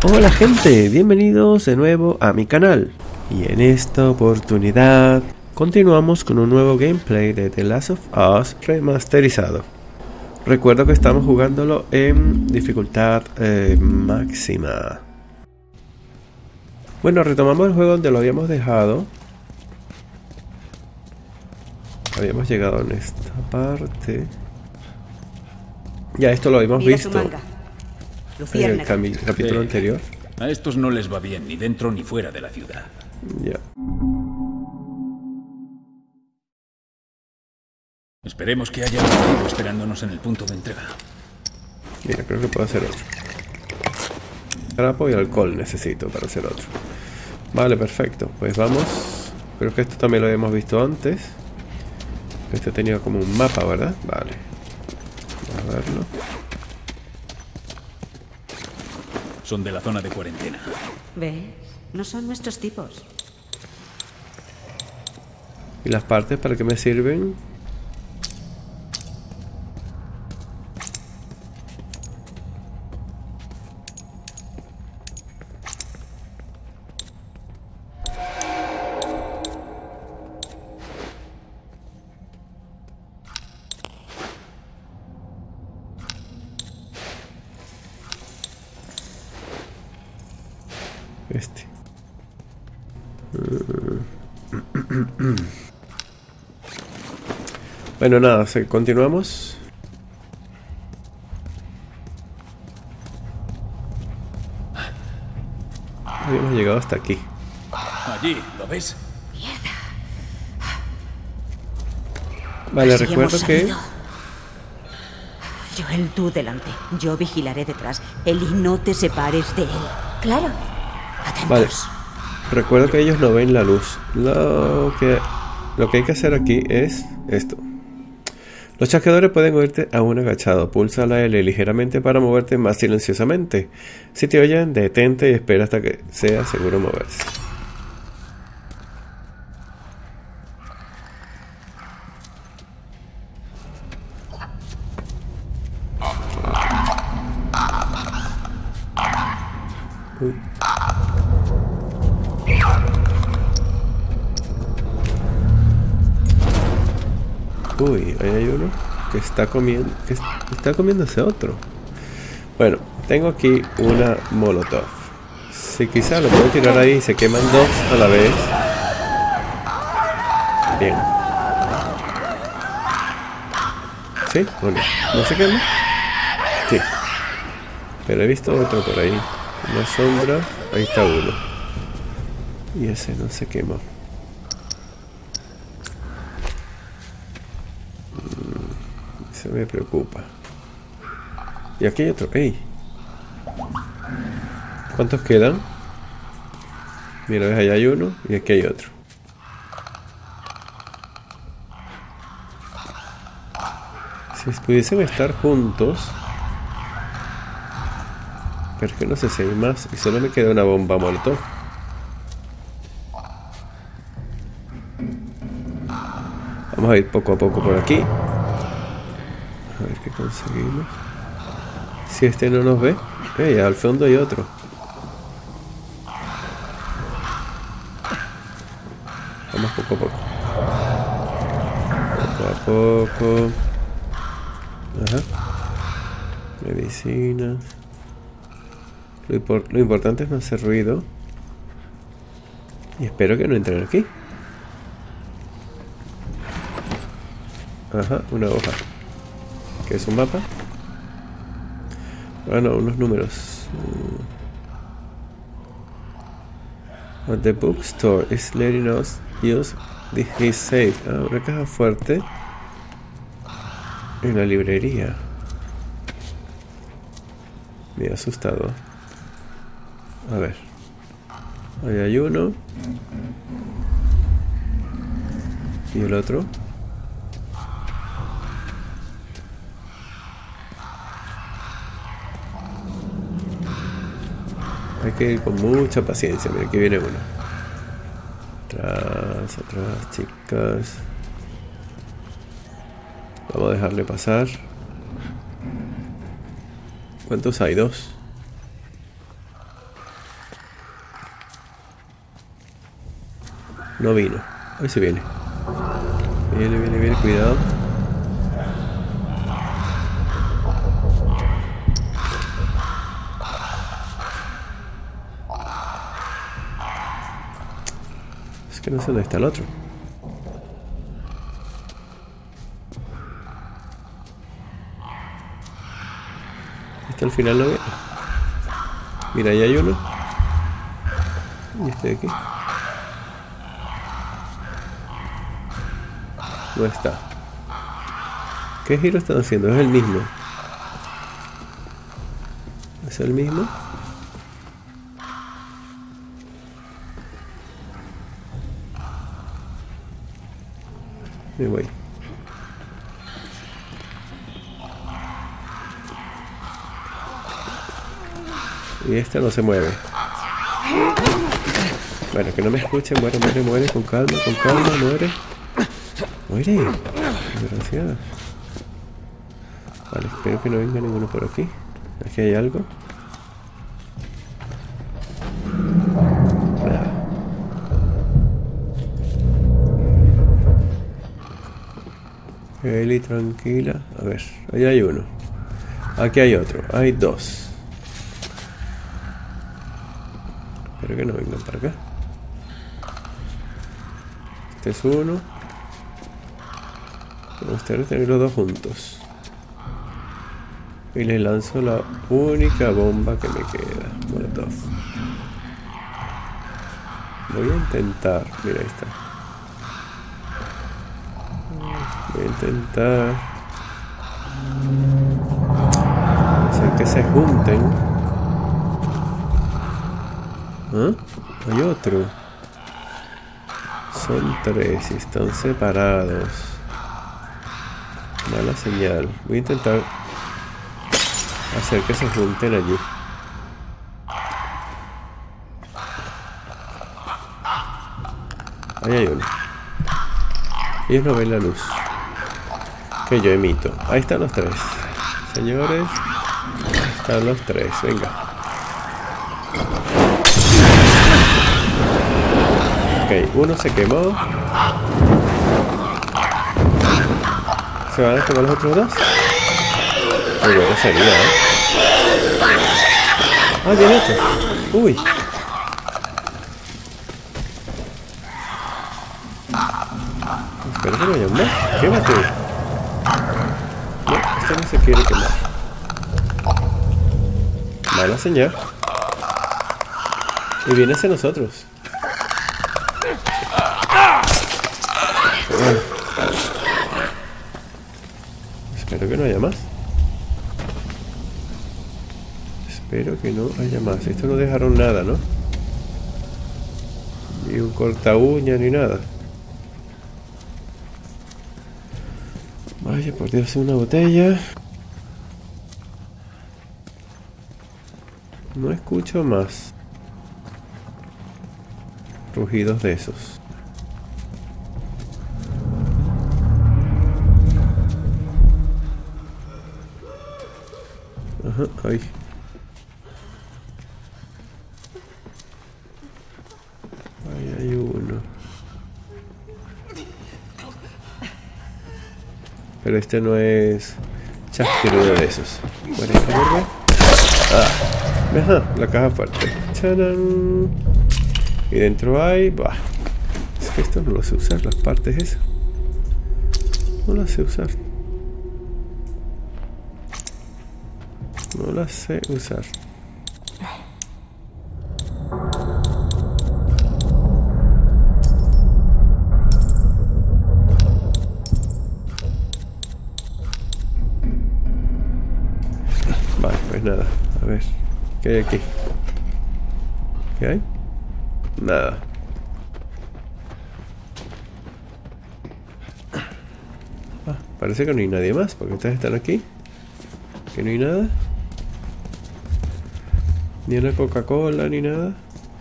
Hola gente, bienvenidos de nuevo a mi canal. Y en esta oportunidad continuamos con un nuevo gameplay de The Last of Us remasterizado. Recuerdo que estamos jugándolo en dificultad máxima. Bueno, retomamos el juego donde lo habíamos dejado. Habíamos llegado en esta parte. Ya esto lo habíamos visto en el capítulo anterior. A estos no les va bien ni dentro ni fuera de la ciudad. Ya. Esperemos que haya un amigo esperándonos en el punto de entrega. Mira, creo que puedo hacer otro. Trapo y alcohol necesito para hacer otro. Vale, perfecto. Pues vamos. Creo que esto también lo habíamos visto antes. Este tenía como un mapa, ¿verdad? Vale. Vamos a verlo. Son de la zona de cuarentena. ¿Ves? No son nuestros tipos. ¿Y las partes para qué me sirven? Este. Bueno, nada, continuamos. Habíamos llegado hasta aquí. Allí, ¿lo ves? Vale, recuerdo que... Joel, tú delante. Yo vigilaré detrás. Eli, no te separes de él. Claro. Atentos. Vale. Recuerdo que ellos no ven la luz. Lo que hay que hacer aquí es esto. Los chasqueadores pueden oírte aún agachado. Pulsa la L ligeramente para moverte más silenciosamente. Si te oyen, detente y espera hasta que sea seguro moverse. Uy, ahí hay uno que está comiéndose otro. Bueno, tengo aquí una molotov. Si quizá lo puedo tirar ahí y se queman dos a la vez. Bien. ¿Sí? Bueno, ¿no se quema? Sí. Pero he visto otro por ahí. Una sombra. Ahí está uno. Y ese no se quemó. Se me preocupa. Y aquí hay otro. ¡Ey! ¿Cuántos quedan? Mira, ves, allá hay uno y aquí hay otro. Si pudiesen estar juntos. Pero es que no sé si hay más. Y solo me queda una bomba molotov. Vamos a ir poco a poco por aquí. A ver qué conseguimos. Si este no nos ve. Al fondo hay otro. Vamos poco a poco. Poco a poco. Ajá. Medicinas. Lo importante es no hacer ruido. Y espero que no entren aquí. Ajá, una hoja. ¿Qué es un mapa? Bueno, unos números. What the bookstore is letting us use his safe. Ah, una caja fuerte. En la librería. Me he asustado. A ver. Ahí hay uno. Y el otro. Hay que ir con mucha paciencia. Mira, aquí viene uno. Atrás, atrás, chicas. Vamos a dejarle pasar. ¿Cuántos hay? Dos. No vino. Ahí se viene. Viene, cuidado. Es que no sé dónde está el otro. Este al final no viene. Mira, ahí hay uno. Y este de aquí. No está. ¿Qué giro están haciendo? Es el mismo. ¿Es el mismo? Me voy. Y esta no se mueve. Bueno, que no me escuche. Muere. Con calma, muere. Muere. Desgraciada. Vale, espero que no venga ninguno por aquí. Aquí hay algo. Nada. Eli, tranquila. A ver, ahí hay uno. Aquí hay otro. Hay dos. Espero que no vengan para acá. Este es uno. Me gustaría tener los dos juntos. Y le lanzo la única bomba que me queda. Molotov. Voy a intentar. Mira, ahí está. Voy a intentar hacer que se junten. ¿Ah? Hay otro. Son tres y están separados. Mala señal. Voy a intentar hacer que se junten allí. Ahí hay uno. Ellos no ven la luz que yo emito. Ahí están los tres. Señores, están los tres. Venga. Ok, uno se quemó. ¿Se van a quemar los otros dos? Muy buena salida, ¿eh? Ah, bien hecho. Uy. Espero que no haya más. Quémate. No, este no se quiere quemar. Mala señal. Y viene hacia nosotros. Bueno. Espero que no haya más. Espero que no haya más. Esto no dejaron nada, ¿no? Ni un corta uña ni nada. Vaya, por Dios, una botella. No escucho más rugidos de esos. Ajá, ahí. Ahí hay uno. Pero este no es chasquirudo de esos. Bueno, ajá, la caja fuerte. ¡Tarán! Y dentro hay... Bah. Es que esto no lo sé usar, las partes esas. No las sé usar. No las sé usar. Vale, pues nada. A ver. ¿Qué hay aquí? ¿Qué hay? Nada. Ah, parece que no hay nadie más, porque ustedes están aquí. Que no hay nada. Ni una Coca-Cola, ni nada.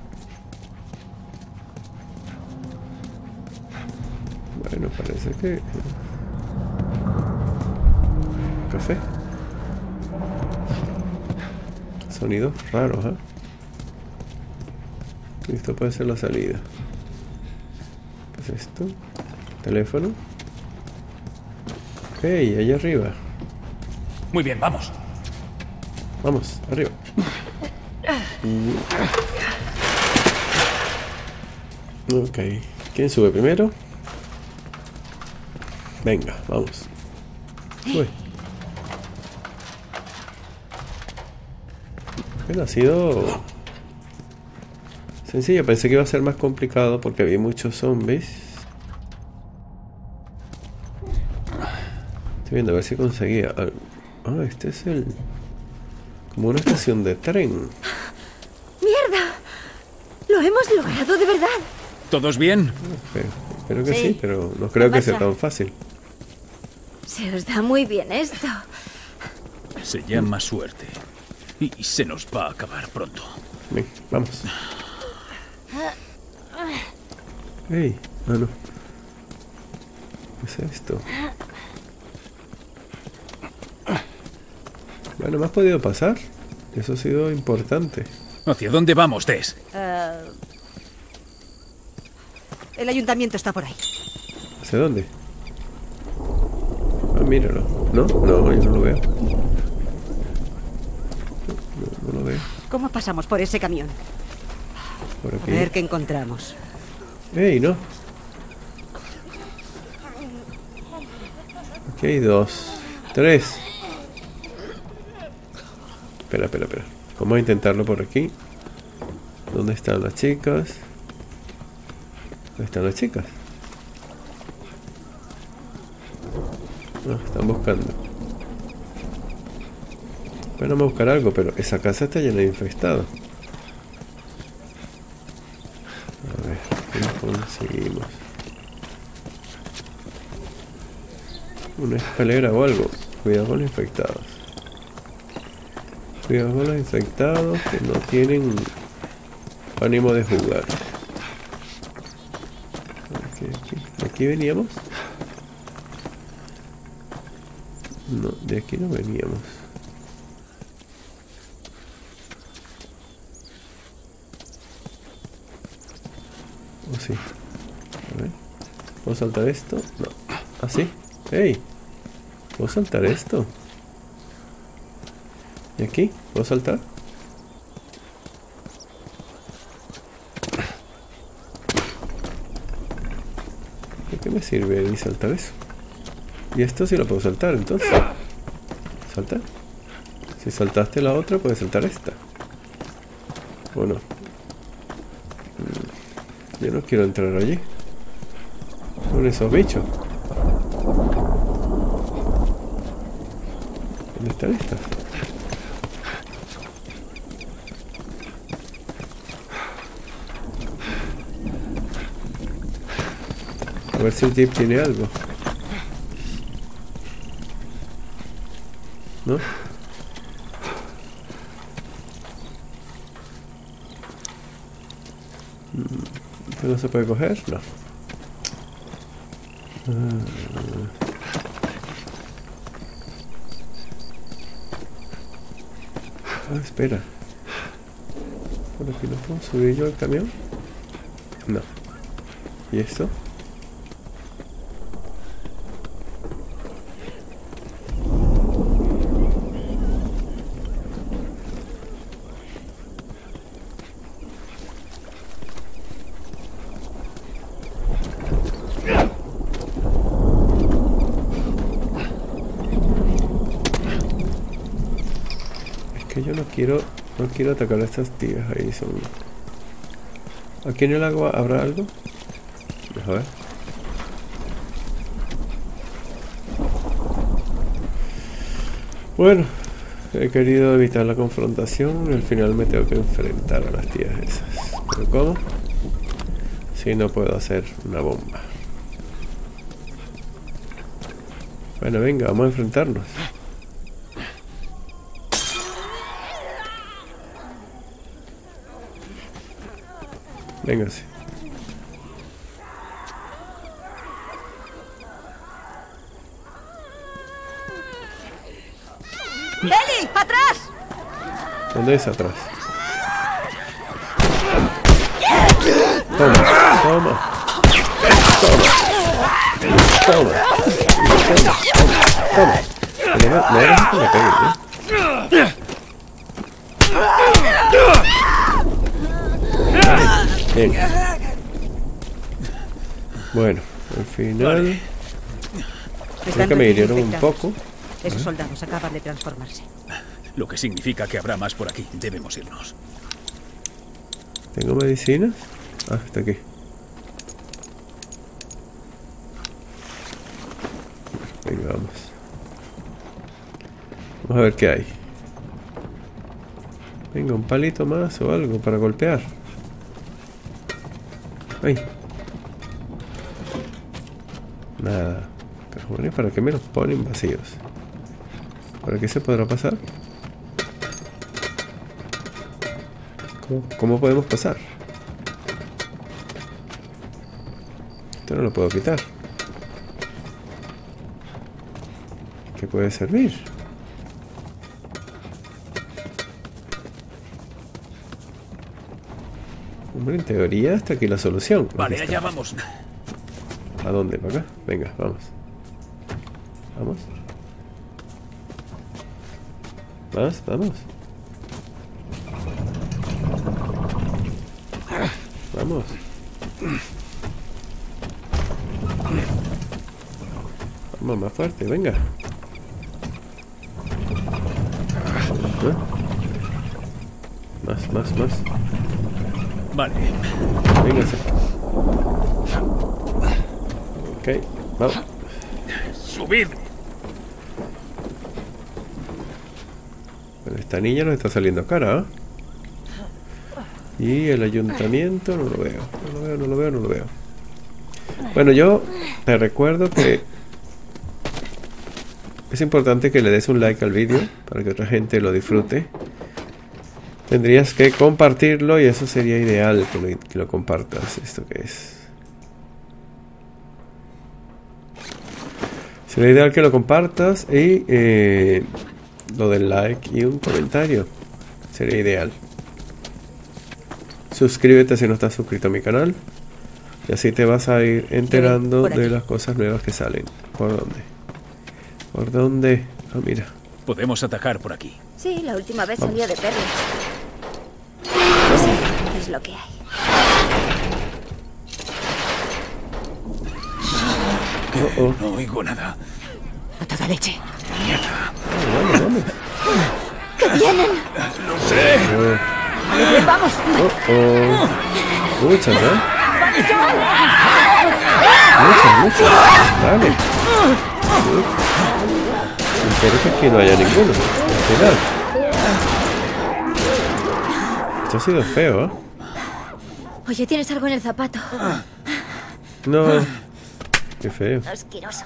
Bueno, parece que... Café. Sonidos raros, ¿eh? Esto puede ser la salida. es esto? Teléfono. Ok, allá arriba. Muy bien, vamos. Vamos, arriba. Ok, ¿quién sube primero? Venga, vamos. Sube. Bueno, ha sido sencillo. Pensé que iba a ser más complicado porque había muchos zombies. Estoy viendo a ver si conseguía algo. Ah, este es el... como una estación de tren. ¡Mierda! ¡Lo hemos logrado de verdad! ¿Todos bien? Espero que Sí. sí, pero no creo que sea tan fácil. Se os da muy bien esto. Se llama suerte. Y se nos va a acabar pronto. Ven, vamos. ¡Ey! Ah, no. ¿Qué es esto? Bueno, ¿me has podido pasar? Eso ha sido importante. ¿Hacia dónde vamos, Tess? El ayuntamiento está por ahí. ¿Hacia dónde? Ah, míralo. ¿No? No, yo no lo veo. No lo veo. ¿Cómo pasamos por ese camión? Por A aquí. ver qué encontramos. ¡Ey, no! Aquí hay 2, 3. Espera. Vamos a intentarlo por aquí. ¿Dónde están las chicas? ¿Dónde están las chicas? No, están buscando. Bueno, vamos a buscar algo, pero esa casa está llena de infestados. A ver, ¿qué conseguimos? Una escalera o algo. Cuidado con los infectados. Cuidado con los infectados que no tienen ánimo de jugar. ¿De aquí veníamos? No, de aquí no veníamos. ¿O sí? A ver. ¿Puedo saltar esto? No. ¿Ah, sí? ¡Ey! ¿Puedo saltar esto? ¿Y aquí? ¿Puedo saltar? ¿De qué me sirve de saltar eso? Y esto sí lo puedo saltar, entonces. ¿Saltar? Si saltaste la otra, puedes saltar esta. ¿O no? Yo no quiero entrar allí. Con esos bichos. ¿Dónde están estas? A ver si el jeep tiene algo. ¿No? ¿Esto no se puede coger? No. Ah, espera. ¿Por aquí no puedo subir yo al camión? No. ¿Y esto? Que yo no quiero atacar a estas tías. Ahí son. ¿Aquí en el agua habrá algo? A ver. Bueno, he querido evitar la confrontación. Al final me tengo que enfrentar a las tías esas. ¿Pero cómo? Si no puedo hacer una bomba. Bueno, venga, vamos a enfrentarnos. Véngase. ¡Eli! ¡Atrás! ¿Dónde es atrás? Toma, toma. Toma. No eres que me pegue, Bien. Bueno, al final creo que me hirieron un poco. Esos soldados acaban de transformarse. Lo que significa que habrá más por aquí. Debemos irnos. ¿Tengo medicina? Ah, está aquí. Venga, vamos. Vamos a ver qué hay. Venga, un palito más o algo para golpear. ¡Ay! Nada. Cajones, ¿para qué me los ponen vacíos? ¿Para qué se podrá pasar? ¿Cómo podemos pasar? Esto no lo puedo quitar. ¿Qué puede servir? Hombre, en teoría hasta aquí la solución. Vale, allá vamos. ¿A dónde? ¿Para acá? Venga, vamos. Vamos. Vamos. Vamos. Vamos, más fuerte, venga. Más. Vale. Venga. Ok, vamos. ¡Subid! Bueno, esta niña nos está saliendo cara, ¿eh? Y el ayuntamiento no lo veo. No lo veo. Bueno, yo te recuerdo que es importante que le des un like al vídeo para que otra gente lo disfrute. Tendrías que compartirlo y eso sería ideal que lo compartas. ¿Esto qué es? Sería ideal que lo compartas y lo del like y un comentario. Sería ideal. Suscríbete si no estás suscrito a mi canal. Y así te vas a ir enterando de las cosas nuevas que salen. ¿Por dónde? ¿Por dónde? Ah, mira. Podemos atacar por aquí. Sí, la última vez salía de perlas. Sí, es lo que hay. No oigo nada. A toda leche. Mierda. Vamos. ¡Que vienen! ¡Lo sé! ¡Vamos! Muchas, ¿eh? Muchas. Vale. Espero que aquí no haya ninguno. Al final. Esto ha sido feo, ¿eh? Oye, ¿tienes algo en el zapato? No. Qué feo. Asqueroso.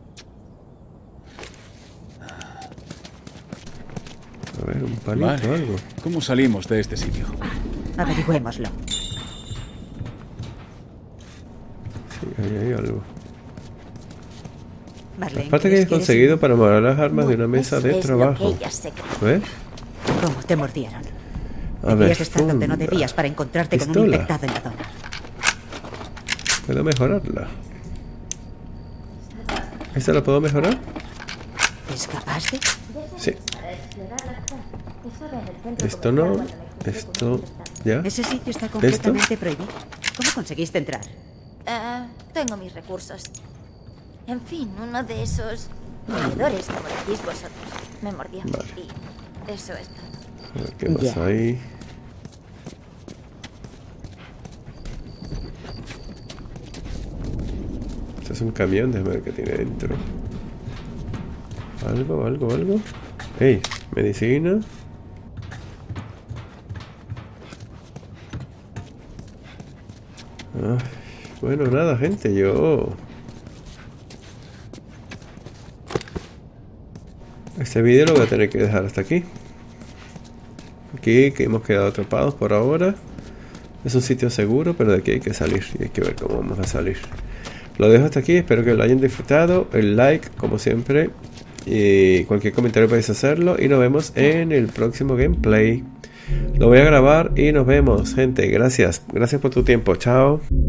A ver, un palito o algo. ¿Cómo salimos de este sitio? Averigüémoslo. Sí, ahí hay algo. Marlene, Aparte que hayas conseguido para mover las armas de una mesa de trabajo. ¿Ves? ¿Cómo te mordieron? A ver, Debías estar donde no debías para encontrarte con un infectado en la zona. ¿Puedo mejorarla? ¿Esta la puedo mejorar? ¿Escapaste? Sí. Esto no. Esto. ¿Ya? Ese sitio está completamente prohibido. ¿Cómo conseguiste entrar? Tengo mis recursos. En fin, uno de esos corredores, como decís vosotros, me mordió. Vale. Y eso es todo. A ver, ¿qué pasa ahí? Este es un camión, déjame ver qué tiene dentro. Algo. ¡Ey! Medicina. Ay, bueno, nada, gente, yo... Este vídeo lo voy a tener que dejar hasta aquí. Aquí que hemos quedado atrapados por ahora. Es un sitio seguro, pero de aquí hay que salir. Y hay que ver cómo vamos a salir. Lo dejo hasta aquí, espero que lo hayan disfrutado. El like, como siempre. Y cualquier comentario podéis hacerlo. Y nos vemos en el próximo gameplay. Lo voy a grabar y nos vemos, gente. Gracias por tu tiempo. Chao.